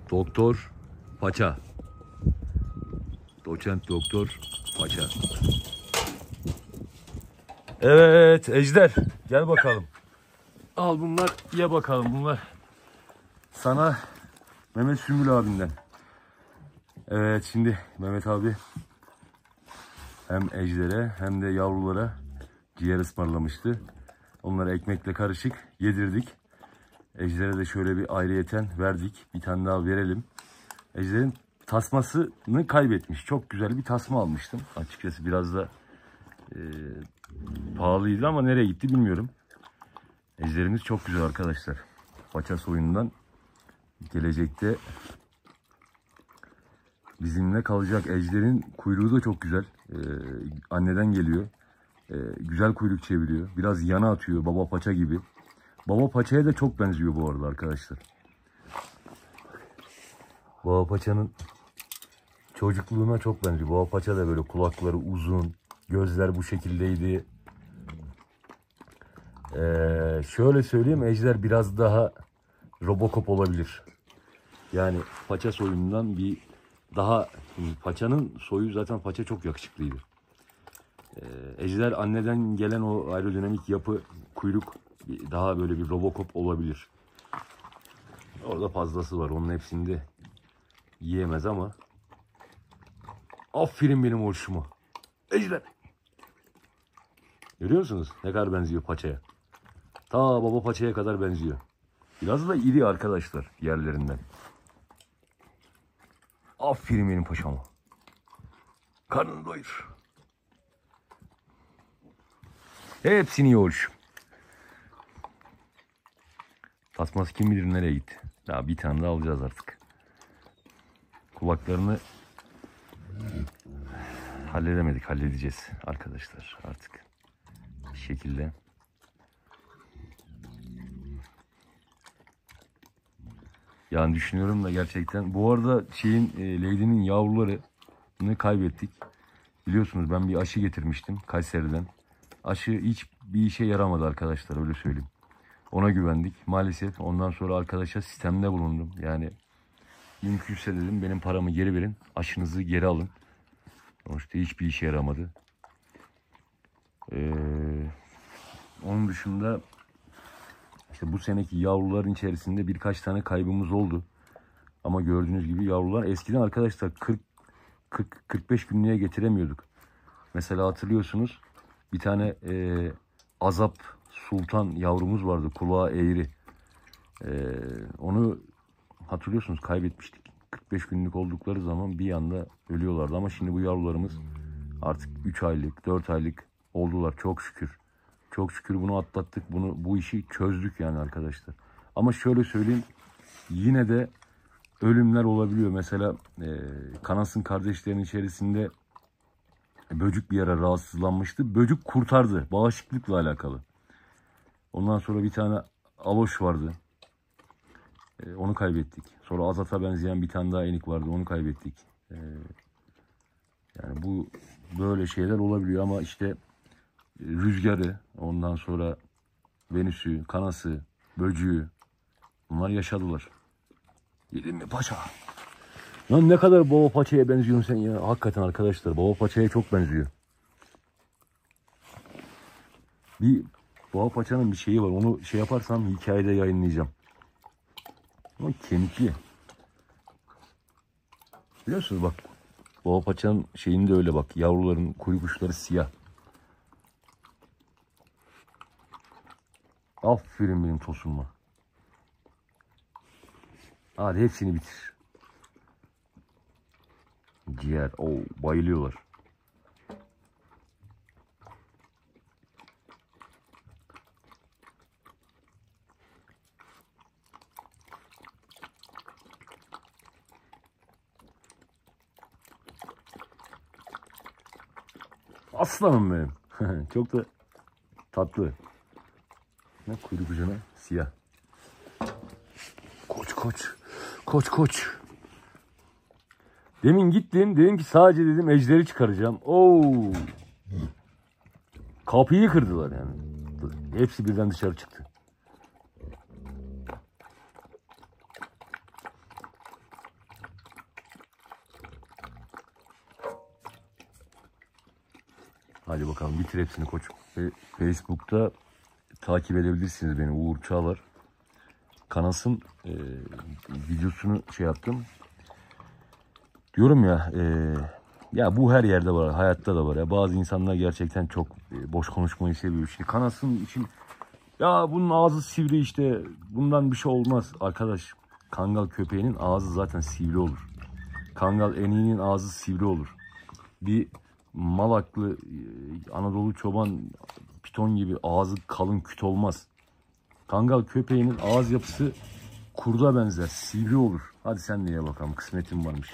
Doktor Paça. Doçent Doktor Paça. Evet Ejder, gel bakalım. Al bunlar, ye bakalım bunlar. Sana Mehmet Sümbül abinden. Evet, şimdi Mehmet abi hem Ejder'e hem de yavrulara ciğer ısmarlamıştı. Onlara ekmekle karışık yedirdik. Ejder'e de şöyle bir ayrıyeten verdik. Bir tane daha verelim. Ejder'in tasmasını kaybetmiş. Çok güzel bir tasma almıştım. Açıkçası biraz da pahalıydı ama nereye gitti bilmiyorum. Ejderimiz çok güzel arkadaşlar. Paça soyundan gelecekte bizimle kalacak. Ejder'in kuyruğu da çok güzel. Anneden geliyor. Güzel kuyruk çeviriyor. Biraz yana atıyor baba paça gibi. Baba paçaya da çok benziyor bu arada arkadaşlar. Baba paçanın çocukluğuna çok benziyor. Baba paça da böyle kulakları uzun. Gözler bu şekildeydi. Şöyle söyleyeyim, Ejder biraz daha Robocop olabilir. Yani paça soyundan bir daha, paçanın soyu zaten paça çok yakışıklıydı. Ejder anneden gelen o aerodinamik yapı, kuyruk daha böyle bir Robocop olabilir. Orada fazlası var. Onun hepsini de yiyemez ama. Aferin benim hoşuma. Ejder. Görüyor musunuz? Ne kadar benziyor paçaya. Ta baba paçaya kadar benziyor. Biraz da iri arkadaşlar yerlerinden. Aferin benim paşama. Karnını doyur. Hepsini iyi hoş. Tasması kim bilir nereye gitti. Daha bir tane daha alacağız artık. Kulaklarını halledemedik. Halledeceğiz arkadaşlar artık. Bir şekilde. Yani düşünüyorum da gerçekten. Bu arada Lady'nin yavrularını kaybettik. Biliyorsunuz ben bir aşı getirmiştim Kayseri'den. Aşı hiçbir işe yaramadı arkadaşlar, öyle söyleyeyim. Ona güvendik. Maalesef ondan sonra arkadaşa sistemde bulundum. Yani mümkünse dedim benim paramı geri verin. Aşınızı geri alın. Sonuçta hiçbir işe yaramadı. Onun dışında işte bu seneki yavruların içerisinde birkaç tane kaybımız oldu. Ama gördüğünüz gibi yavrular eskiden arkadaşlar 40-45 günlüğe getiremiyorduk. Mesela hatırlıyorsunuz bir tane Azap Sultan yavrumuz vardı, kulağı eğri. Onu hatırlıyorsunuz, kaybetmiştik. 45 günlük oldukları zaman bir anda ölüyorlardı. Ama şimdi bu yavrularımız artık 3 aylık 4 aylık oldular çok şükür. Çok şükür bunu atlattık. Bu işi çözdük yani arkadaşlar. Ama şöyle söyleyeyim, yine de ölümler olabiliyor. Mesela Kanas'ın kardeşlerinin içerisinde böcük bir ara rahatsızlanmıştı. Böcük kurtardı. Bağışıklıkla alakalı. Ondan sonra bir tane aloş vardı. Onu kaybettik. Sonra Azat'a benzeyen bir tane daha enik vardı. Onu kaybettik. Yani bu böyle şeyler olabiliyor ama işte rüzgarı, ondan sonra Venüs'ü, Kanas'ı, böcüğü, bunlar yaşadılar. Yedin mi paça? Lan ne kadar baba paçaya benziyorsun sen ya. Hakikaten arkadaşlar baba paçaya çok benziyor. Bir baba paçanın bir şeyi var. Onu şey yaparsam hikayede yayınlayacağım. Ama kemikli. Biliyorsunuz bak. Baba paçanın şeyinde öyle bak. Yavruların kuyruk uçları siyah. Aferin benim tosunma. Hadi hepsini bitir. Ciğer. Oo, bayılıyorlar. Aslanım benim. Çok da tatlı. Ne kuyruk ucuna siyah. Koç koç. Koç koç. Demin gittim, dedim ki sadece dedim Ejder'i çıkaracağım. Oo. Kapıyı kırdılar yani. Hepsi birden dışarı çıktı. Hadi bakalım bitir hepsini koçum. Facebook'ta takip edebilirsiniz beni, Uğur Çağlar. Kanas'ın videosunu şey yaptım. Diyorum ya, ya bu her yerde var, hayatta da var ya. Bazı insanlar gerçekten çok boş konuşmayı seviyor. İşte Kanas'ın için ya bunun ağzı sivri, işte bundan bir şey olmaz. Arkadaş, Kangal köpeğinin ağzı zaten sivri olur. Kangal eniğinin ağzı sivri olur. Bir Malaklı Anadolu çoban piton gibi ağzı kalın küt olmaz. Kangal köpeğinin ağız yapısı kurda benzer, sivri olur. Hadi sen de ye bakalım, kısmetin varmış.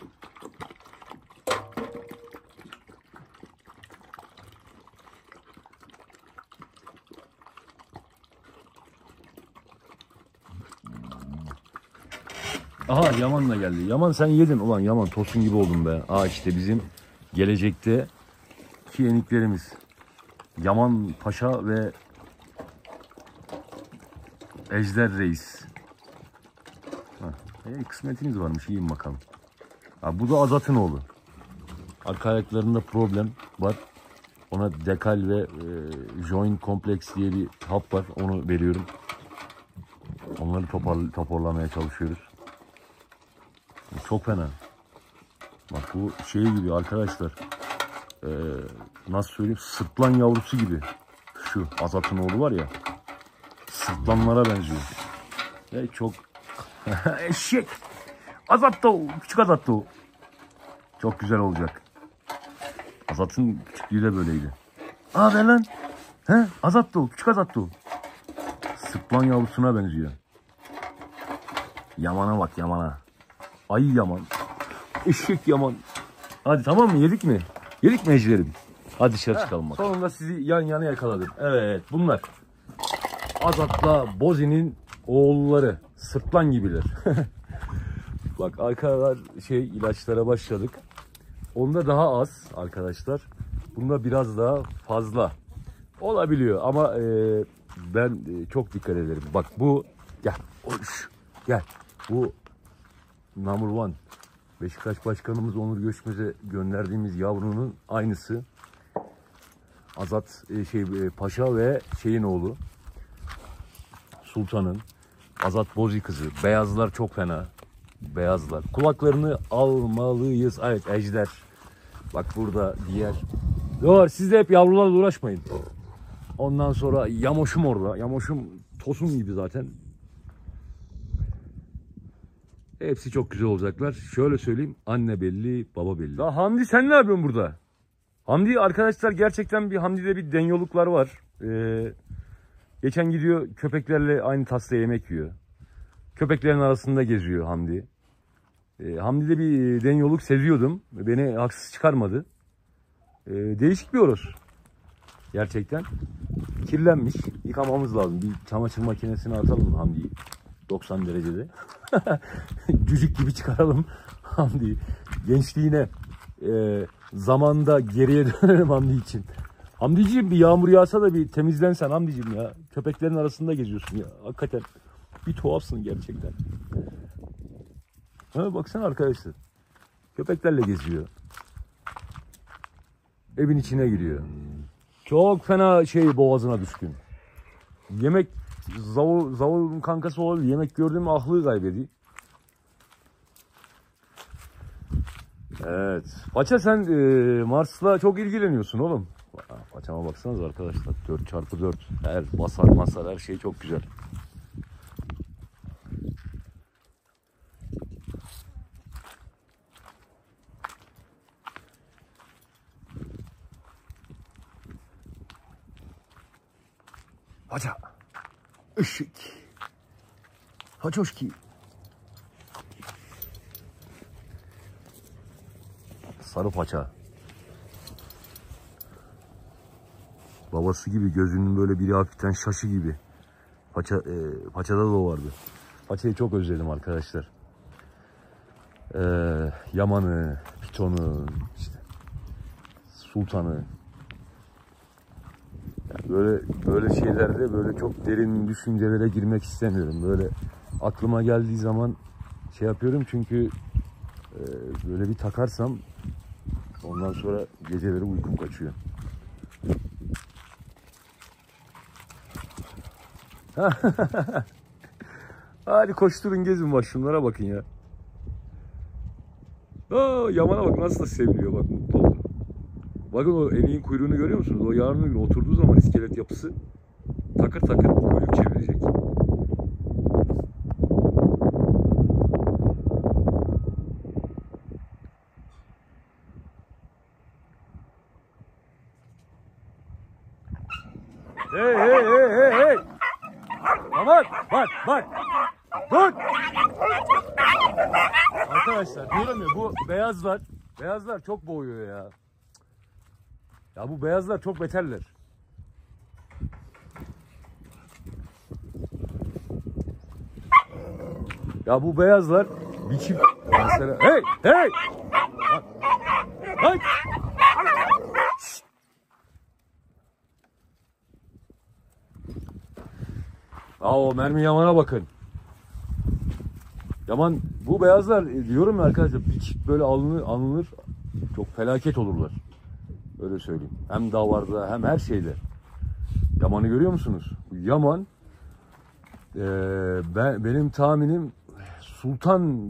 Aha, Yaman da geldi. Yaman sen yedin. Ulan Yaman tosun gibi oldun be. Aa, işte bizim gelecekte iki yeniklerimiz. Yaman Paşa ve Ejder Reis. Kısmetiniz varmış. Yiyin bakalım. Ha, bu da Azat'ın oğlu. Arka ayaklarında problem var. Ona dekal ve joint kompleks diye bir hap var. Onu veriyorum. Onları toparlamaya çalışıyoruz. Çok fena. Bak bu şey gibi arkadaşlar. Nasıl söyleyeyim? Sırtlan yavrusu gibi. Şu Azat'ın oğlu var ya. Sırtlanlara benziyor. Çok eşek. Azat da o. Küçük Azat da o. Çok güzel olacak. Azat'ın küçüklüğü de böyleydi. Aa, ver lan. He, Azat da o. Küçük Azat da o. Sırtlan yavrusuna benziyor. Yaman'a bak, Yaman'a. Ay Yaman. Eşek Yaman. Hadi tamam mı? Yedik mi? Yedik mi ejderim? Hadi dışarı çıkalım bak. Sonunda sizi yan yana yakaladım. Evet, bunlar Azat'la Bozi'nin oğulları. Sırtlan gibiler. Bak arkalar ilaçlara başladık. Onda daha az arkadaşlar. Bunda biraz daha fazla olabiliyor ama ben çok dikkat ederim. Bak bu gel. Gel. Bu number one. Beşiktaş Başkanımız Onur Göçmez'e gönderdiğimiz yavrunun aynısı. Azat Paşa ve şeyin oğlu. Sultan'ın. Azat Bozi kızı. Beyazlar çok fena. Beyazlar. Kulaklarını almalıyız. Evet, ejder. Bak burada diğer. Yok, siz de hep yavrularla uğraşmayın. Ondan sonra Yamoş'um orada. Yamoş'um tosun gibi zaten. Hepsi çok güzel olacaklar. Şöyle söyleyeyim. Anne belli, baba belli. Ya Hamdi, sen ne yapıyorsun burada? Hamdi arkadaşlar, gerçekten Hamdi'de bir denyoluklar var. Geçen gidiyor köpeklerle aynı tasla yemek yiyor. Köpeklerin arasında geziyor Hamdi. Hamdi'de bir denyoluk seziyordum. Beni haksız çıkarmadı. Değişik bir horoz. Gerçekten. Kirlenmiş. Yıkamamız lazım. Bir çamaşır makinesine atalım Hamdi'yi. 90 derecede. Cücük gibi çıkaralım Hamdi'yi. Gençliğine zamanda geriye dönelim Hamdi için. Hamdi'ciğim, bir yağmur yağsa da bir temizlensen Hamdi'ciğim ya. Köpeklerin arasında geziyorsun ya. Hakikaten bir tuhafsın gerçekten. Ha, baksana arkadaşlar. Köpeklerle geziyor. Evin içine giriyor. Çok fena boğazına düşkün. Yemek zavulun kankası olabilir. Yemek gördüğüm mü ahlığı kaybediyor. Evet. Paça, sen Mars'la çok ilgileniyorsun oğlum. Paçama baksanız arkadaşlar. 4x4. Her basar her şey çok güzel. Paça. Işık. Haçoşki. Sarı paça. Babası gibi, gözünün böyle biri hafiften şaşı gibi. Paçada da o vardı. Paçayı çok özledim arkadaşlar. Yaman'ı, Piton'u, işte Sultan'ı. Yani böyle şeylerde böyle çok derin düşüncelere girmek istemiyorum. Böyle aklıma geldiği zaman yapıyorum, çünkü böyle bir takarsam ondan sonra geceleri uykum kaçıyor. Hadi koşturun gezin bak, şunlara bakın ya. Aa, Yaman'a bak nasıl da seviniyor, bak mutlu oldu. Bakın o eneğin kuyruğunu görüyor musunuz? O yarın bir gün oturduğu zaman iskelet yapısı takır takır kuyruk çevirecek. Hey hey hey hey hey. Aman bak. Dur. Arkadaşlar diyorum ya, bu beyazlar çok boğuyor ya. Ya bu beyazlar çok beterler. Ya bu beyazlar biçim mesela. Hey hey. Bak. Aa, o mermi Yaman'a bakın. Yaman, bu beyazlar diyorum ya arkadaşlar, böyle alınır çok felaket olurlar. Öyle söyleyeyim. Hem davarda hem her şeyde. Yaman'ı görüyor musunuz? Yaman benim tahminim sultan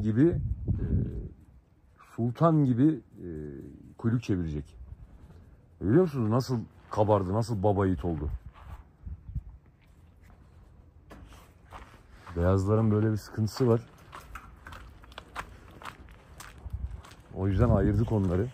gibi kuyruk çevirecek. Görüyor musunuz nasıl kabardı, nasıl baba yiğit oldu. Beyazların böyle bir sıkıntısı var. O yüzden ayırdık onları.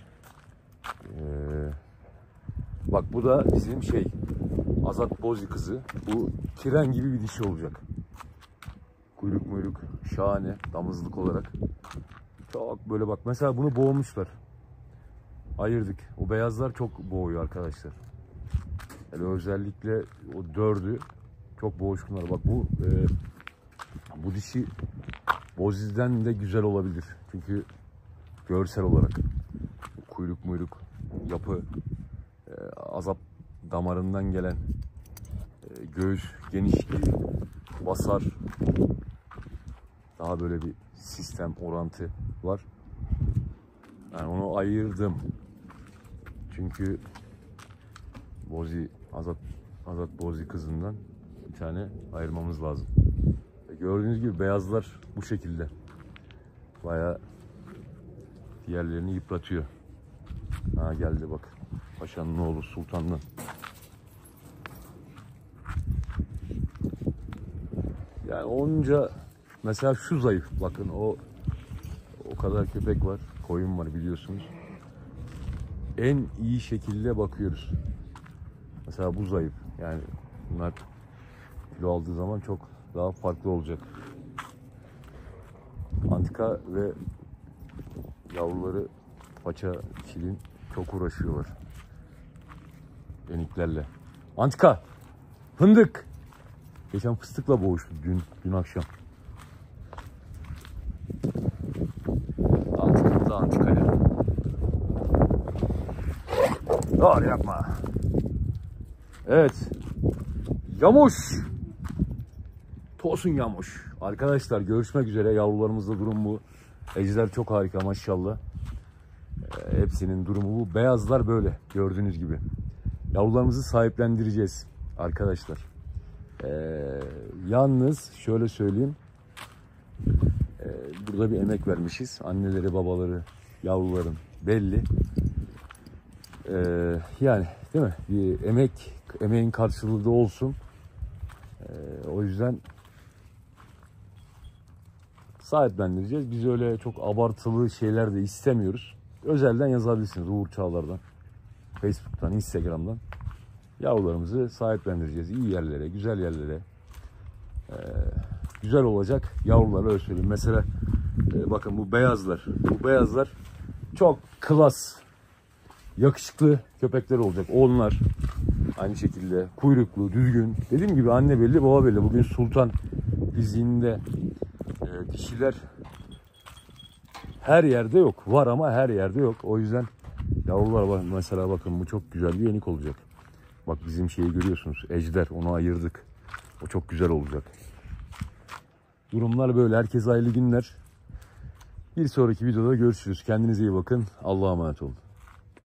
Bak bu da bizim Azat Bozi kızı. Bu tren gibi bir dişi olacak. Kuyruk şahane, damızlık olarak. Çok böyle bak, mesela bunu boğmuşlar. Ayırdık. O beyazlar çok boğuyor arkadaşlar. Yani özellikle o dördü çok boğuşkunlar. Bak bu dişi Bozi'den de güzel olabilir. Çünkü görsel olarak kuyruk yapı, Azap damarından gelen göğüs genişliği, basar, daha böyle bir sistem, orantı var. Yani onu ayırdım. Çünkü Azat Bozi kızından bir tane ayırmamız lazım. Gördüğünüz gibi beyazlar bu şekilde. Bayağı diğerlerini yıpratıyor. Ha, geldi bak. Paşanın oğlu Sultan'dan. Yani onca mesela şu zayıf. Bakın o kadar köpek var. Koyun var biliyorsunuz. En iyi şekilde bakıyoruz. Mesela bu zayıf. Yani bunlar kilo aldığı zaman çok daha farklı olacak. Antika ve yavruları paça çilin çok uğraşıyorlar. Eniklerle. Antika! Fındık! Geçen fıstıkla boğuştu dün akşam. Antika ya. Doğru yapma. Evet. Yamuş. Tosun Yamuş. Arkadaşlar görüşmek üzere. Yavrularımızda durum bu. Ejder çok harika maşallah. Hepsinin durumu bu. Beyazlar böyle gördüğünüz gibi. Yavrularımızı sahiplendireceğiz arkadaşlar. Yalnız şöyle söyleyeyim. Burada bir emek vermişiz. Anneleri, babaları, yavruların belli. Yani değil mi? Bir emeğin karşılığı da olsun. O yüzden sahiplendireceğiz. Biz öyle çok abartılı şeyler de istemiyoruz. Özelden yazabilirsiniz Uğur Çağlar'dan, Facebook'tan, Instagram'dan. Yavrularımızı sahiplendireceğiz. İyi yerlere, güzel yerlere. Güzel olacak yavrularla öyle söyleyeyim. Mesela bakın bu beyazlar. Bu beyazlar çok klas, yakışıklı köpekler olacak. Onlar aynı şekilde kuyruklu, düzgün. Dediğim gibi anne belli, baba belli. Bugün Sultan fiziğinde dişiler her yerde yok. Var ama her yerde yok. O yüzden yavrular var. Mesela bakın bu çok güzel bir yenik olacak. Bak bizim şeyi görüyorsunuz. Ejder, onu ayırdık. O çok güzel olacak. Durumlar böyle. Herkese hayırlı günler. Bir sonraki videoda görüşürüz. Kendinize iyi bakın. Allah'a emanet olun.